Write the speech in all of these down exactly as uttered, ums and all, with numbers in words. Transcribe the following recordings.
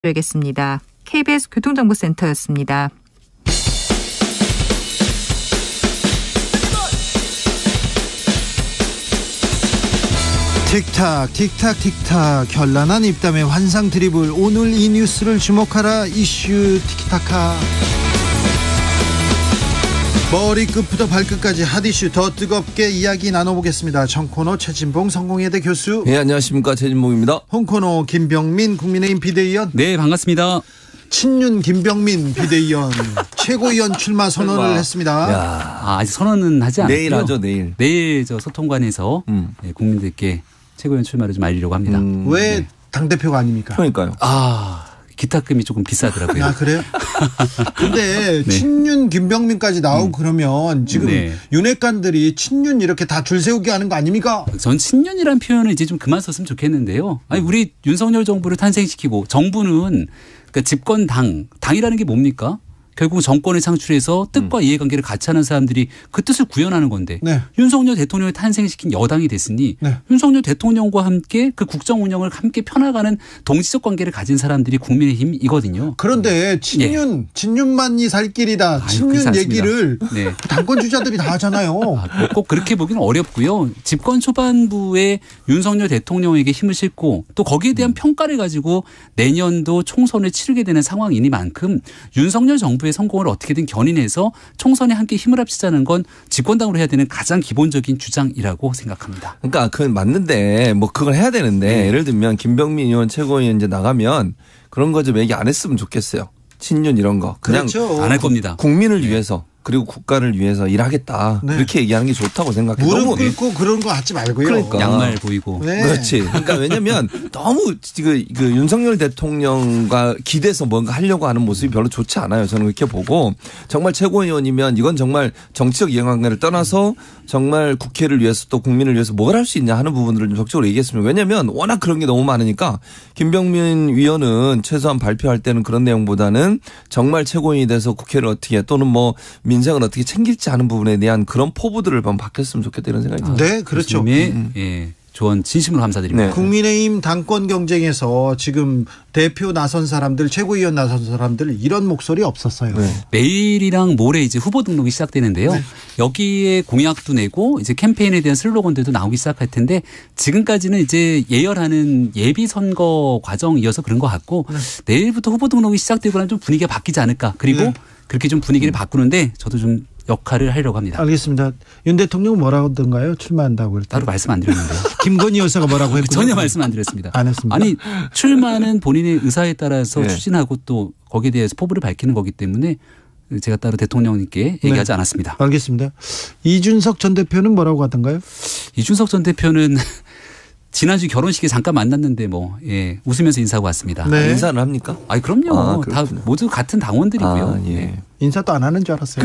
드리겠습니다. 케이비에스 교통정보센터였습니다. 틱탁 틱탁 틱탁 현란한 입담의 환상 드리블. 오늘 이 뉴스를 주목하라. 이슈 티키타카. 머리끝부터 발끝까지 핫이슈 더 뜨겁게 이야기 나눠보겠습니다. 정코너 최진봉 성공회대 교수. 네, 안녕하십니까, 최진봉입니다. 홍코너 김병민 국민의힘 비대위원. 네, 반갑습니다. 친윤 김병민 비대위원 최고위원 출마 선언을 출마. 했습니다. 야. 아, 아직 선언은 하지 않았고요. 내일 하죠, 내일. 내일 저 소통관에서 음. 네, 국민들께 최고위원 출마를 좀 알리려고 합니다. 음, 왜 네. 당대표가 아닙니까? 그러니까요. 아, 기타금이 조금 비싸더라고요. 아, 그래요? 근데 네. 친윤 김병민까지 나오고 음. 그러면 지금 네. 윤핵관들이 친윤 이렇게 다 줄 세우게 하는 거 아닙니까? 전 친윤이란 표현을 이제 좀 그만 썼으면 좋겠는데요. 아니, 우리 윤석열 정부를 탄생시키고 정부는 그러니까 집권 당, 당이라는 게 뭡니까? 결국 정권을 창출해서 뜻과 음. 이해관계를 같이 하는 사람들이 그 뜻을 구현하는 건데 네. 윤석열 대통령을 탄생시킨 여당이 됐으니 네. 윤석열 대통령과 함께 그 국정 운영을 함께 펴나가는 동지적 관계를 가진 사람들이 국민의힘이거든요. 그런데 친윤, 예. 친윤만이 살 길이다. 아유, 친윤 얘기를 네. 당권 주자들이 다 하잖아요. 아, 꼭 그렇게 보기는 어렵고요. 집권 초반부에 윤석열 대통령에게 힘을 싣고 또 거기에 대한 음. 평가를 가지고 내년도 총선을 치르게 되는 상황이니만큼 윤석열 정부의 성공을 어떻게든 견인해서 총선에 함께 힘을 합치자는 건 집권당으로 해야 되는 가장 기본적인 주장이라고 생각합니다. 그러니까 그건 맞는데 뭐 그걸 해야 되는데 네. 예를 들면 김병민 의원 최고위원 이제 나가면 그런 거 좀 얘기 안 했으면 좋겠어요. 친윤 이런 거 그냥 그렇죠. 안 할 겁니다. 국민을 네. 위해서 그리고 국가를 위해서 일하겠다. 네. 그렇게 얘기하는 게 좋다고 생각해요. 무릎 꿇고 그런 거 하지 말고요. 그러니까. 양말 보이고. 네. 그렇지. 그러니까 왜냐하면 너무 그, 그 윤석열 대통령과 기대서 뭔가 하려고 하는 모습이 별로 좋지 않아요. 저는 그렇게 보고 정말 최고위원이면 이건 정말 정치적 이해관계를 떠나서 정말 국회를 위해서 또 국민을 위해서 뭘 할 수 있냐 하는 부분들을 좀 적극적으로 얘기했습니다. 왜냐하면 워낙 그런 게 너무 많으니까 김병민 위원은 최소한 발표할 때는 그런 내용보다는 정말 최고위원이 돼서 국회를 어떻게 또는 뭐 민생을 어떻게 챙길지 하는 부분에 대한 그런 포부들을 한번 바뀌었으면 좋겠다 이런 생각이 듭니다. 네, 그렇죠. 음. 예, 조언 진심으로 감사드립니다. 네. 국민의힘 당권 경쟁에서 지금 대표 나선 사람들, 최고위원 나선 사람들 이런 목소리 없었어요. 네. 내일이랑 모레 이제 후보 등록이 시작되는데요. 네. 여기에 공약도 내고 이제 캠페인에 대한 슬로건들도 나오기 시작할 텐데 지금까지는 이제 예열하는 예비 선거 과정이어서 그런 것 같고 네. 내일부터 후보 등록이 시작되고 나면 좀 분위기가 바뀌지 않을까. 그리고 네. 그렇게 좀 분위기를 바꾸는데 저도 좀 역할을 하려고 합니다. 알겠습니다. 윤 대통령 뭐라고 하던가요? 출마한다고 할 때. 따로 말씀 안 드렸는데요. 김건희 여사가 뭐라고 했고요? 전혀 말씀 안 드렸습니다. 안 했습니다. 아니 출마는 본인의 의사에 따라서 네. 추진하고 또 거기에 대해서 포부를 밝히는 거기 때문에 제가 따로 대통령님께 얘기하지 네. 않았습니다. 알겠습니다. 이준석 전 대표는 뭐라고 하던가요? 이준석 전 대표는 지난주 결혼식에 잠깐 만났는데 뭐 예, 웃으면서 인사하고 왔습니다. 네. 인사는 합니까? 아니 그럼요. 아, 다 모두 같은 당원들이고요. 아, 예. 인사도 안 하는 줄 알았어요.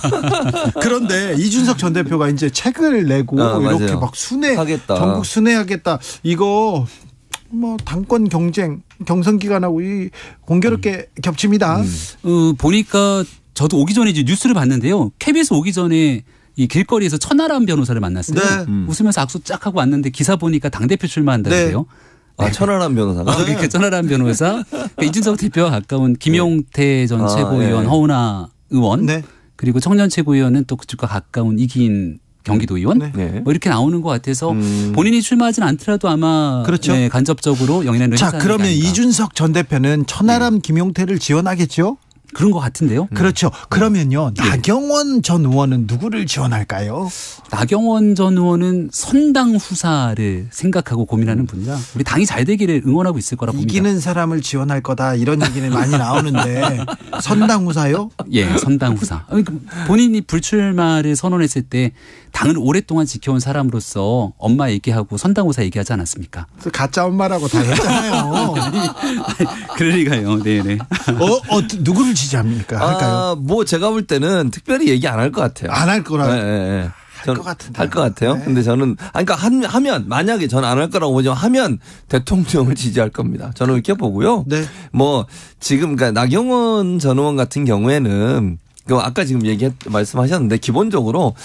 그런데 이준석 전 대표가 이제 책을 내고 아, 이렇게 맞아요. 막 순회 하겠다. 전국 순회하겠다. 이거 뭐 당권 경쟁 경선 기간하고 이 공교롭게 음. 겹칩니다. 음. 어, 보니까 저도 오기 전에 이제 뉴스를 봤는데요. 케이비에스 오기 전에 이 길거리에서 천하람 변호사를 만났어요. 네. 음. 웃으면서 악수 쫙 하고 왔는데 기사 보니까 당대표 출마한다는데요. 네. 아, 천하람 변호사가? 아, 그러니까 천하람 변호사. 그러니까 이준석 대표와 가까운 김용태 전 아, 최고위원, 네. 허은하 의원. 네. 그리고 청년 최고위원은 또 그쪽과 가까운 이기인 경기도의원. 네. 뭐 이렇게 나오는 것 같아서 음. 본인이 출마하지는 않더라도 아마 그렇죠. 네, 간접적으로 영향을 자, 그러면 이준석 전 대표는 천하람 네. 김용태를 지원하겠죠? 그런 것 같은데요. 그렇죠. 그러면요. 네. 나경원 전 의원은 누구를 지원할까요? 나경원 전 의원은 선당 후사를 생각하고 고민하는 분이라 우리 당이 잘 되기를 응원하고 있을 거라 봅니다. 이기는 사람을 지원할 거다 이런 얘기는 많이 나오는데 선당 후사요? 예, 선당 후사. 본인이 불출마를 선언했을 때 당을 오랫동안 지켜온 사람으로서 엄마 얘기하고 선당 후사 얘기하지 않았습니까? 가짜 엄마라고 다 했잖아요. 그럴 리가요. 네네. 어, 어, 누구를 지지합니까? 할까요? 아, 뭐 제가 볼 때는 특별히 얘기 안 할 것 같아요. 안 할 거라. 네, 네, 네. 할 것 같은데. 할 것 같아요. 네. 근데 저는 아니 그러니까 하면 만약에 저는 안 할 거라고 보지만 하면 대통령을 지지할 겁니다. 저는 이렇게 보고요. 네. 뭐 지금 그러니까 나경원 전 의원 같은 경우에는 그 아까 지금 얘기 말씀하셨는데 기본적으로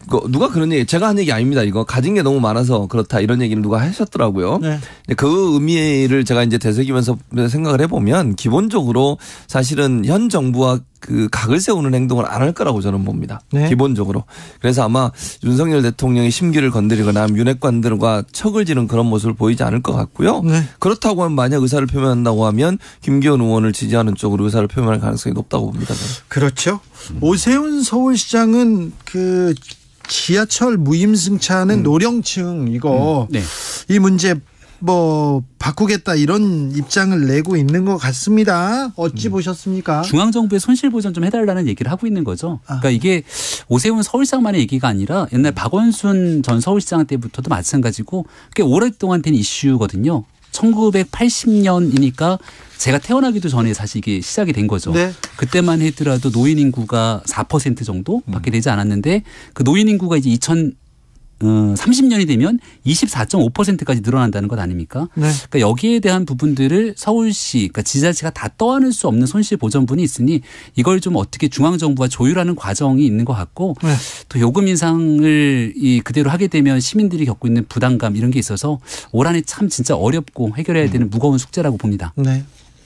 누가 그런 얘기, 제가 한 얘기 아닙니다. 이거 가진 게 너무 많아서 그렇다 이런 얘기를 누가 하셨더라고요. 네. 그 의미를 제가 이제 되새기면서 생각을 해보면 기본적으로 사실은 현 정부와 그 각을 세우는 행동을 안 할 거라고 저는 봅니다. 네. 기본적으로. 그래서 아마 윤석열 대통령이 심기를 건드리거나 윤핵관들과 척을 지는 그런 모습을 보이지 않을 것 같고요. 네. 그렇다고 하면 만약 의사를 표명한다고 하면 김기현 의원을 지지하는 쪽으로 의사를 표명할 가능성이 높다고 봅니다. 저는. 그렇죠. 음. 오세훈 서울시장은 그 지하철 무임승차는 음. 노령층 이거 음. 네. 이 문제 뭐 바꾸겠다 이런 입장을 내고 있는 것 같습니다. 어찌 음. 보셨습니까? 중앙정부에 손실보전 좀 해달라는 얘기를 하고 있는 거죠. 아. 그러니까 이게 오세훈 서울시장만의 얘기가 아니라 옛날 박원순 전 서울시장 때부터도 마찬가지고 꽤 오랫동안 된 이슈거든요. 천구백팔십 년이니까 제가 태어나기도 전에 사실 이게 시작이 된 거죠. 네. 그때만 하더라도 노인 인구가 사 퍼센트 정도밖에 되지 않았는데 그 노인 인구가 이제 이천삼십 년이 되면 이십사 점 오 퍼센트까지 늘어난다는 것 아닙니까? 네. 그러니까 여기에 대한 부분들을 서울시, 그러니까 지자체가 다 떠안을 수 없는 손실 보전분이 있으니 이걸 좀 어떻게 중앙정부가 조율하는 과정이 있는 것 같고 네. 또 요금 인상을 이 그대로 하게 되면 시민들이 겪고 있는 부담감 이런 게 있어서 올 한 해 참 진짜 어렵고 해결해야 되는 무거운 숙제라고 봅니다. 네.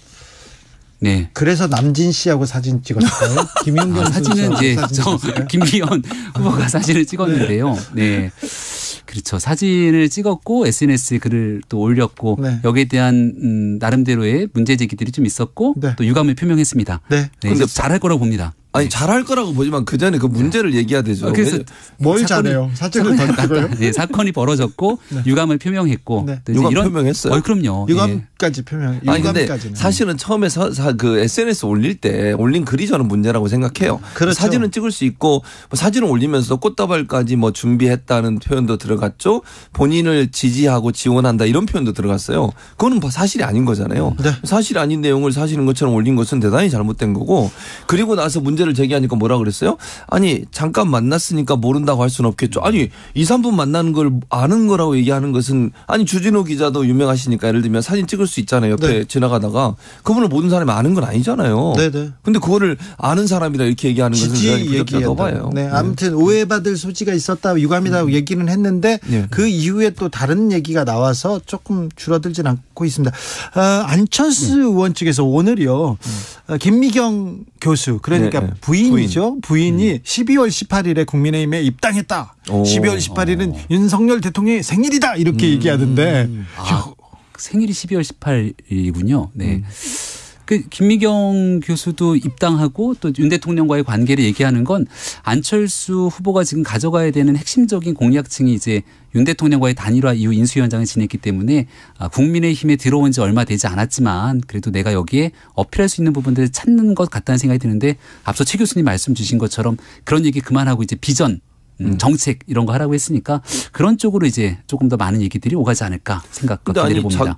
네. 그래서 남진 씨하고 사진 찍었어요. 김용경 아, 사진은 이제 사진 저 김기현 후보가 사진을 찍었는데요. 네. 그렇죠. 사진을 찍었고 에스엔에스에 글을 또 올렸고 네. 여기에 대한 음, 나름대로의 문제 제기들이 좀 있었고 네. 또 유감을 표명했습니다. 네. 네. 근데 잘할 거라고 봅니다. 아니 잘할 거라고 보지만 그 전에 그 문제를 얘기해야 되죠. 그래서 뭘 잘해요? 사건을 던지고요? 네, 사건이 벌어졌고 네. 유감을 표명했고 네. 유감 이런, 표명했어요. 어, 그럼요. 유감까지 표명. 아니 근데 사실은 처음에 사, 사, 그 에스엔에스 올릴 때 올린 글이 저는 문제라고 생각해요. 그렇죠. 사진은 찍을 수 있고 뭐 사진을 올리면서 꽃다발까지 뭐 준비했다는 표현도 들어갔죠. 본인을 지지하고 지원한다 이런 표현도 들어갔어요. 그거는 사실이 아닌 거잖아요. 네. 사실이 아닌 내용을 사실인 것처럼 올린 것은 대단히 잘못된 거고 그리고 나서 문제 를 제기하니까 뭐라 그랬어요? 아니 잠깐 만났으니까 모른다고 할 수는 없겠죠. 아니 이, 삼 분 만나는 걸 아는 거라고 얘기하는 것은 아니 주진우 기자도 유명하시니까 예를 들면 사진 찍을 수 있잖아요. 옆에 네. 지나가다가 그분을 모든 사람이 아는 건 아니잖아요. 네네. 근데 그거를 아는 사람이라 이렇게 얘기하는 것은 부적절하다고 봐요. 네. 아무튼 오해받을 소지가 있었다 유감이라고 음. 얘기는 했는데 네. 그 이후에 또 다른 얘기가 나와서 조금 줄어들진 않고 있습니다. 어, 안철수 네. 의원 측에서 오늘이요. 음. 김미경 교수 그러니까 네. 부인이죠. 부인. 부인이 음. 십이월 십팔일에 국민의힘에 입당했다. 오. 십이월 십팔일은 오. 윤석열 대통령의 생일이다. 이렇게 음. 얘기하던데. 아, 생일이 십이월 십팔일이군요. 네. 음. 그 김미경 교수도 입당하고 또 윤 대통령과의 관계를 얘기하는 건 안철수 후보가 지금 가져가야 되는 핵심적인 공약층이 이제 윤 대통령과의 단일화 이후 인수위원장을 지냈기 때문에 국민의힘에 들어온 지 얼마 되지 않았지만 그래도 내가 여기에 어필할 수 있는 부분들을 찾는 것 같다는 생각이 드는데 앞서 최 교수님 말씀 주신 것처럼 그런 얘기 그만하고 이제 비전 음, 정책 이런 거 하라고 했으니까 그런 쪽으로 이제 조금 더 많은 얘기들이 오가지 않을까 생각과 기대를 봅니다.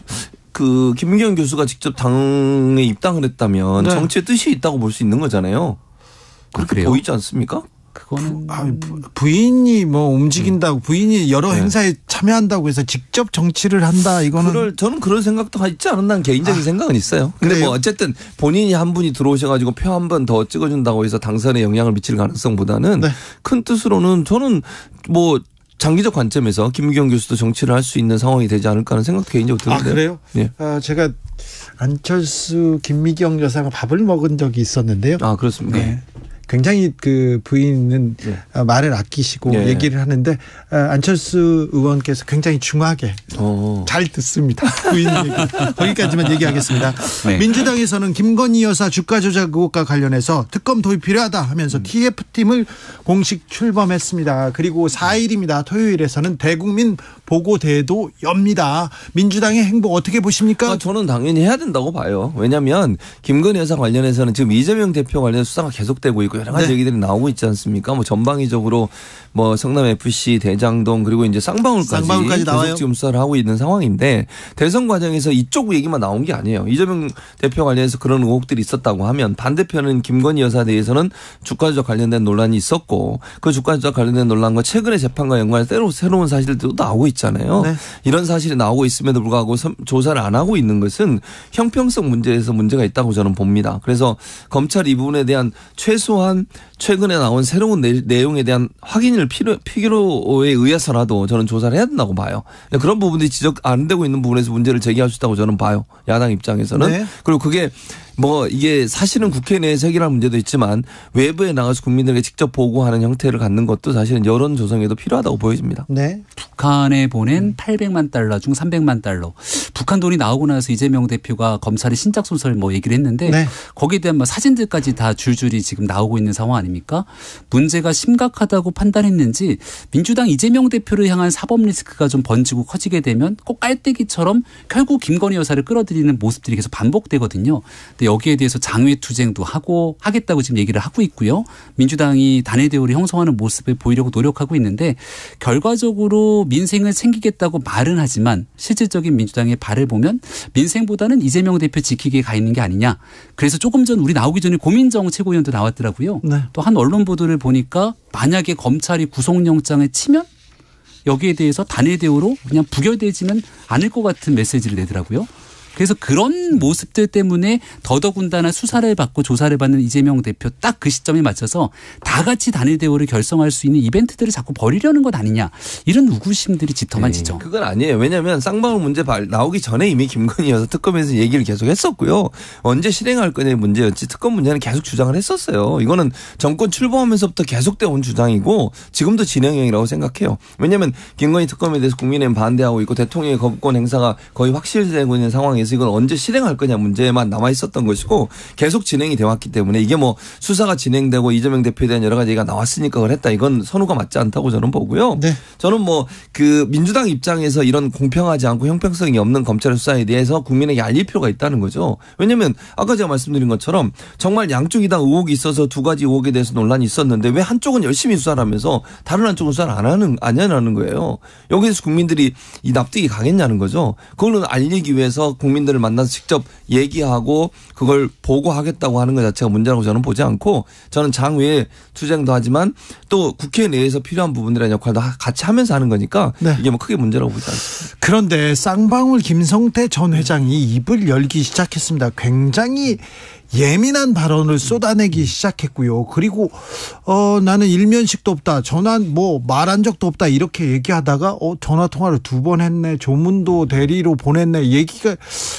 그 김미경 교수가 직접 당에 입당을 했다면 네. 정치의 뜻이 있다고 볼 수 있는 거잖아요. 그렇게 아, 보이지 않습니까? 그거는 아, 부인이 뭐 움직인다고 부인이 여러 네. 행사에 참여한다고 해서 직접 정치를 한다 이거는 그럴, 저는 그런 생각도 있지 않았나 개인적인 아, 생각은 있어요. 근데 그래요? 뭐 어쨌든 본인이 한 분이 들어오셔가지고 표 한 번 더 찍어준다고 해서 당선에 영향을 미칠 가능성보다는 네. 큰 뜻으로는 저는 뭐 장기적 관점에서 김미경 교수도 정치를 할 수 있는 상황이 되지 않을까 하는 생각도 개인적으로 드는데요. 아 그래요? 예. 아, 제가 안철수 김미경 여사가 밥을 먹은 적이 있었는데요. 아 그렇습니까? 네. 굉장히 그 부인은 네. 말을 아끼시고 네. 얘기를 하는데 안철수 의원께서 굉장히 중하게 오. 잘 듣습니다. 부인 얘기. 거기까지만 얘기하겠습니다. 네. 민주당에서는 김건희 여사 주가 조작 의혹과 관련해서 특검 도입 필요하다 하면서 음. 티에프팀을 공식 출범했습니다. 그리고 사일입니다. 토요일에서는 대국민 보고대회도 엽니다. 민주당의 행보 어떻게 보십니까? 아, 저는 당연히 해야 된다고 봐요. 왜냐하면 김건희 여사 관련해서는 지금 이재명 대표 관련 수사가 계속되고 있고 여러 가지 네. 얘기들이 나오고 있지 않습니까? 뭐 전방위적으로 뭐 성남에프씨, 대장동 그리고 이제 쌍방울까지, 쌍방울까지 계속 나와요. 지금 수사를 하고 있는 상황인데 대선 과정에서 이쪽 얘기만 나온 게 아니에요. 이재명 대표 관련해서 그런 의혹들이 있었다고 하면 반대편은 김건희 여사에 대해서는 주가 조작 관련된 논란이 있었고 그 주가 조작 관련된 논란과 최근의 재판과 연관해서 새로운 사실들도 나오고 있잖아요. 네. 이런 사실이 나오고 있음에도 불구하고 조사를 안 하고 있는 것은 형평성 문제에서 문제가 있다고 저는 봅니다. 그래서 검찰 이 부분에 대한 최소한 이러한 최근에 나온 새로운 내, 내용에 대한 확인을 필요, 필요에 의해서라도 저는 조사를 해야 된다고 봐요. 그런 부분들이 지적 안 되고 있는 부분에서 문제를 제기할 수 있다고 저는 봐요. 야당 입장에서는. 네. 그리고 그게 뭐 이게 사실은 국회 내에서 해결할 문제도 있지만 외부에 나가서 국민들에게 직접 보고하는 형태를 갖는 것도 사실은 여론 조성에도 필요하다고 보여집니다. 네. 북한에 보낸 팔백만 달러 중 삼백만 달러. 북한 돈이 나오고 나서 이재명 대표가 검찰의 신작 소설 뭐 얘기를 했는데 네. 거기에 대한 뭐 사진들까지 다 줄줄이 지금 나오고 있는 상황 아닙니까? 문제가 심각하다고 판단했는지 민주당 이재명 대표를 향한 사법 리스크가 좀 번지고 커지게 되면 꼭 깔때기처럼 결국 김건희 여사를 끌어들이는 모습들이 계속 반복되거든요. 근데 여기에 대해서 장외투쟁도 하고 하겠다고 지금 얘기를 하고 있고요. 민주당이 단일 대우를 형성하는 모습을 보이려고 노력하고 있는데 결과적으로 민생을 챙기겠다고 말은 하지만 실질적인 민주당의 발을 보면 민생보다는 이재명 대표 지키기에 가 있는 게 아니냐. 그래서 조금 전 우리 나오기 전에 고민정 최고위원도 나왔더라고요. 네. 또 한 언론 보도를 보니까 만약에 검찰이 구속영장을 치면 여기에 대해서 단일 대우로 그냥 부결되지는 않을 것 같은 메시지를 내더라고요. 그래서 그런 모습들 때문에 더더군다나 수사를 받고 조사를 받는 이재명 대표 딱 그 시점에 맞춰서 다 같이 단일 대우를 결성할 수 있는 이벤트들을 자꾸 벌이려는 것 아니냐. 이런 의구심들이 짙어만 지죠. 네, 그건 아니에요. 왜냐하면 쌍방울 문제 나오기 전에 이미 김건희 여사 특검에서 얘기를 계속 했었고요. 언제 실행할 거냐의 문제였지 특검 문제는 계속 주장을 했었어요. 이거는 정권 출범하면서부터 계속되어 온 주장이고 지금도 진행형이라고 생각해요. 왜냐하면 김건희 특검에 대해서 국민의힘 반대하고 있고 대통령의 거부권 행사가 거의 확실되고 있는 상황에서 이건 언제 실행할 거냐 문제만 남아 있었던 것이고 계속 진행이 되어 왔기 때문에 이게 뭐 수사가 진행되고 이재명 대표에 대한 여러 가지 얘기가 나왔으니까 그걸 했다. 이건 선호가 맞지 않다고 저는 보고요. 네. 저는 뭐 그 민주당 입장에서 이런 공평하지 않고 형평성이 없는 검찰의 수사에 대해서 국민에게 알릴 필요가 있다는 거죠. 왜냐하면 아까 제가 말씀드린 것처럼 정말 양쪽이 다 의혹이 있어서 두 가지 의혹에 대해서 논란이 있었는데 왜 한쪽은 열심히 수사를 하면서 다른 한쪽은 수사를 안 하는 안 하는 거예요. 여기에서 국민들이 이 납득이 가겠냐는 거죠. 그거는 알리기 위해서 국민들을 만나서 직접 얘기하고 그걸 보고하겠다고 하는 것 자체가 문제라고 저는 보지 않고 저는 장외 투쟁도 하지만 또 국회 내에서 필요한 부분이라는 역할도 같이 하면서 하는 거니까 네. 이게 뭐 크게 문제라고 보지 않습니다. 그런데 쌍방울 김성태 전 회장이 입을 열기 시작했습니다. 굉장히 예민한 발언을 쏟아내기 시작했고요. 그리고 어 나는 일면식도 없다. 전화 뭐 말한 적도 없다. 이렇게 얘기하다가 어 전화 통화를 두 번 했네. 조문도 대리로 보냈네. 얘기가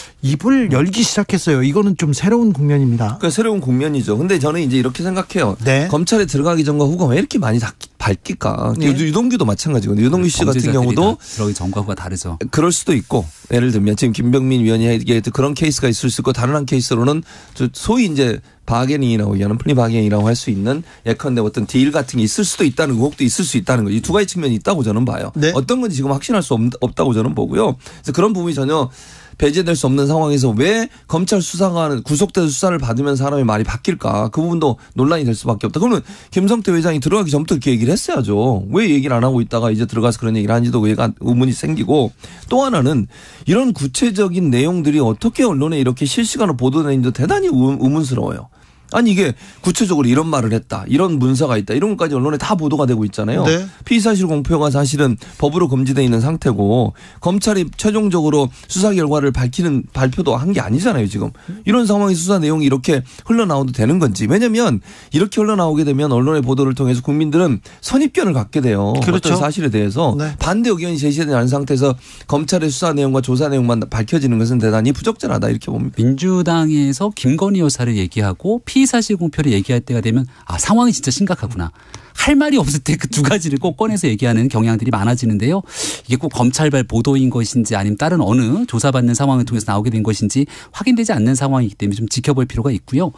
입을 열기 시작했어요. 이거는 좀 새로운 국면입니다. 그러니까 새로운 국면이죠. 근데 저는 이제 이렇게 생각해요. 네. 검찰에 들어가기 전과 후가 왜 이렇게 많이 밝힐까? 네. 유동규도 마찬가지거든요. 유동규 씨 같은 경우도 들어가기 전과 후가 다르죠. 그럴 수도 있고 예를 들면 지금 김병민 위원이 얘기했던 그런 케이스가 있을 수 있고 다른 한 케이스로는 소위 이제 바게닝이라고 얘기하는 플리 바게닝이라고 할 수 있는 예컨대 어떤 딜 같은 게 있을 수도 있다는 의혹도 있을 수 있다는 거죠. 이 두 가지 측면이 있다고 저는 봐요. 네. 어떤 건지 지금 확신할 수 없, 없다고 저는 보고요. 그래서 그런 부분이 전혀 배제될 수 없는 상황에서 왜 검찰 수사관은 구속돼서 수사를 받으면 사람의 말이 바뀔까? 그 부분도 논란이 될 수밖에 없다. 그러면 김성태 회장이 들어가기 전부터 그렇게 얘기를 했어야죠. 왜 얘기를 안 하고 있다가 이제 들어가서 그런 얘기를 하는지도 얘가 의문이 생기고 또 하나는 이런 구체적인 내용들이 어떻게 언론에 이렇게 실시간으로 보도되는지도 대단히 의문스러워요. 아니 이게 구체적으로 이런 말을 했다. 이런 문서가 있다. 이런 것까지 언론에 다 보도가 되고 있잖아요. 네. 피의사실 공표가 사실은 법으로 금지되어 있는 상태고 검찰이 최종적으로 수사 결과를 밝히는 발표도 한 게 아니잖아요. 지금. 이런 상황에서 수사 내용이 이렇게 흘러나와도 되는 건지. 왜냐하면 이렇게 흘러나오게 되면 언론의 보도를 통해서 국민들은 선입견을 갖게 돼요. 그렇죠. 어떤 사실에 대해서. 네. 반대 의견이 제시되지 않은 상태에서 검찰의 수사 내용과 조사 내용만 밝혀지는 것은 대단히 부적절하다 이렇게 봅니다. 민주당에서 김건희 여사를 얘기하고 피의사실 공표를 얘기할 때가 되면 아 상황이 진짜 심각하구나. 할 말이 없을 때 그 두 가지를 꼭 꺼내서 얘기하는 경향들이 많아지는데요. 이게 꼭 검찰발 보도인 것인지 아니면 다른 어느 조사받는 상황을 통해서 나오게 된 것인지 확인되지 않는 상황이기 때문에 좀 지켜볼 필요가 있고요.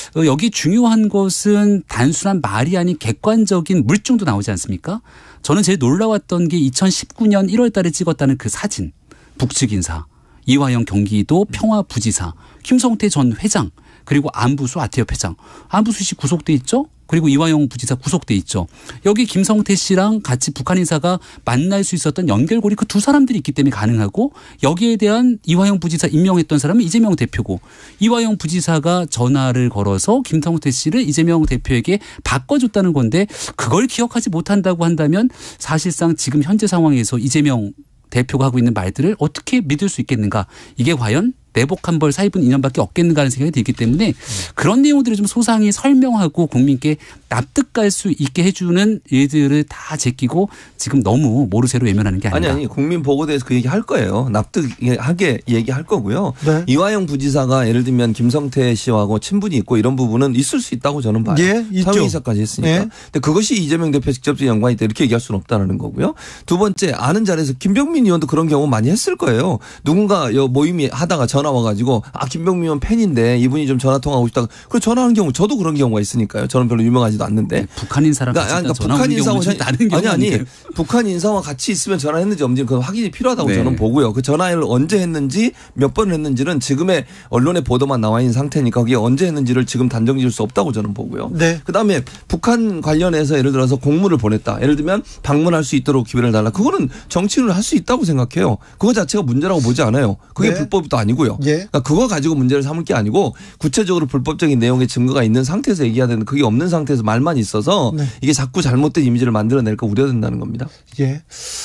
여기 중요한 것은 단순한 말이 아닌 객관적인 물증도 나오지 않습니까? 저는 제일 놀라웠던 게 이천십구 년 일월 달에 찍었다는 그 사진. 북측 인사. 이화영 경기도 평화부지사. 김성태 전 회장. 그리고 안부수 아태협 회장. 안부수 씨 구속돼 있죠? 그리고 이화영 부지사 구속돼 있죠. 여기 김성태 씨랑 같이 북한 인사가 만날 수 있었던 연결고리 그 두 사람들이 있기 때문에 가능하고 여기에 대한 이화영 부지사 임명했던 사람은 이재명 대표고 이화영 부지사가 전화를 걸어서 김성태 씨를 이재명 대표에게 바꿔줬다는 건데 그걸 기억하지 못한다고 한다면 사실상 지금 현재 상황에서 이재명 대표가 하고 있는 말들을 어떻게 믿을 수 있겠는가. 이게 과연 내복 한 벌 사입은 인연밖에 없겠는가 하는 생각이 들기 때문에 그런 내용들을 좀 소상히 설명하고 국민께 납득할 수 있게 해주는 일들을 다 제끼고 지금 너무 모르쇠로 외면하는 게 아니라. 아니 아니 국민 보고대에서 그 얘기 할 거예요. 납득하게 얘기할 거고요. 네. 이화영 부지사가 예를 들면 김성태 씨하고 친분이 있고 이런 부분은 있을 수 있다고 저는 봐요. 예, 있죠. 사회이사까지 했으니까. 예. 근데 그것이 이재명 대표 직접적인 연관이 있다 이렇게 얘기할 수는 없다는 거고요. 두 번째 아는 자리에서 김병민 의원도 그런 경우 많이 했을 거예요. 누군가 모임이 하다가 전화 와가지고 아 김병민 의원 팬인데 이분이 좀 전화 통화하고 싶다. 그래 전화하는 경우 저도 그런 경우가 있으니까요. 저는 별로 유명하지도 않는데. 북한 인사랑 그러니까, 같이 그러니까 전화 북한 오는 인사하고 경우는 다른 경우 아니 아니 아니에요? 북한 인사와 같이 있으면 전화했는지 없는지 그건 확인이 필요하다고 네. 저는 보고요. 그 전화를 언제 했는지 몇 번을 했는지는 지금의 언론의 보도만 나와 있는 상태니까 그게 언제 했는지를 지금 단정 지을 수 없다고 저는 보고요. 네. 그다음에 북한 관련해서 예를 들어서 공문을 보냈다. 예를 들면 방문할 수 있도록 기회를 달라. 그거는 정치인을 할 수 있다고 생각해요. 그거 자체가 문제라고 보지 않아요. 그게 네. 불법도 아니고요. 예. 그러니까 그거 가지고 문제를 삼을 게 아니고 구체적으로 불법적인 내용의 증거가 있는 상태에서 얘기해야 되는데 그게 없는 상태에서 말만 있어서 네. 이게 자꾸 잘못된 이미지를 만들어낼까 우려된다는 겁니다. 예.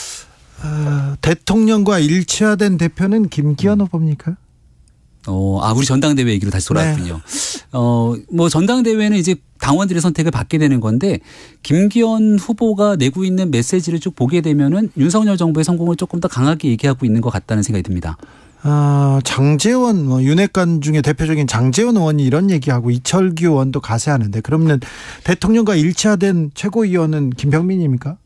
어, 대통령과 일치화된 대표는 김기현 후보입니까? 어, 아, 우리 전당대회 얘기로 다시 돌아왔군요. 네. 어, 뭐 전당대회는 이제 당원들의 선택을 받게 되는 건데 김기현 후보가 내고 있는 메시지를 쭉 보게 되면은 윤석열 정부의 성공을 조금 더 강하게 얘기하고 있는 것 같다는 생각이 듭니다. 아, 장제원, 뭐, 윤핵관 중에 대표적인 장제원 의원이 이런 얘기하고 이철규 의원도 가세하는데 그러면 대통령과 일치화된 최고위원은 김병민입니까?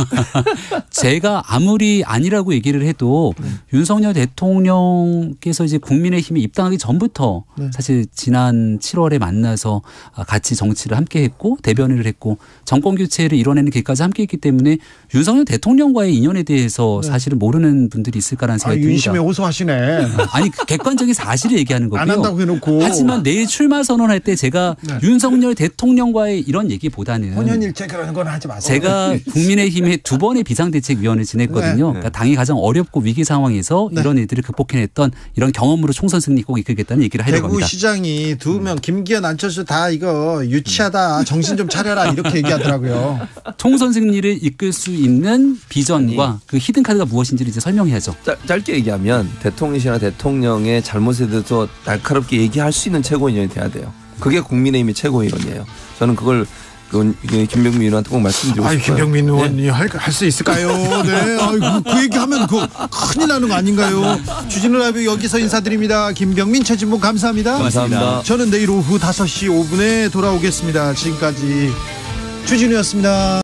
제가 아무리 아니라고 얘기를 해도 네. 윤석열 대통령께서 이제 국민의힘에 입당하기 전부터 네. 사실 지난 칠월에 만나서 같이 정치를 함께 했고 대변인을 했고 정권 교체를 이뤄내는 길까지 함께 했기 때문에 윤석열 대통령과의 인연에 대해서 네. 사실은 모르는 분들이 있을까라는 생각이 아, 듭니다. 윤심에 호소하시네. 아니 객관적인 사실을 얘기하는 거고요. 안 한다고 해놓고. 하지만 내일 출마 선언할 때 제가 네. 윤석열 대통령과의 이런 얘기보다는 혼연일체 그런 건 하지 마세요. 제가 국민 국민의힘의 두 번의 비상대책위원을 지냈거든요. 네. 그러니까 당이 가장 어렵고 위기 상황에서 네. 이런 일들을 극복해냈던 이런 경험으로 총선 승리 꼭 이끌겠다는 얘기를 하려고 합니다. 대구시장이 두 명 김기현 안철수 다 이거 유치하다. 정신 좀 차려라 이렇게 얘기하더라고요. 총선 승리를 이끌 수 있는 비전과 아니, 그 히든 카드가 무엇인지를 이제 설명해야죠. 짧, 짧게 얘기하면 대통령이나 대통령의 잘못에 대해서 날카롭게 얘기할 수 있는 최고위원이 돼야 돼요. 그게 국민의힘의 최고위원이에요. 저는 그걸 그건 김병민 의원한테 꼭 말씀드리고 싶어요. 김병민 의원이 네. 할 수 있을까요? 네. 아이고, 그 얘기하면 그 큰일 나는 거 아닌가요? 주진우 라이브 여기서 인사드립니다. 김병민, 최진봉 감사합니다. 감사합니다. 저는 내일 오후 다섯 시 오 분에 돌아오겠습니다. 지금까지 주진우였습니다.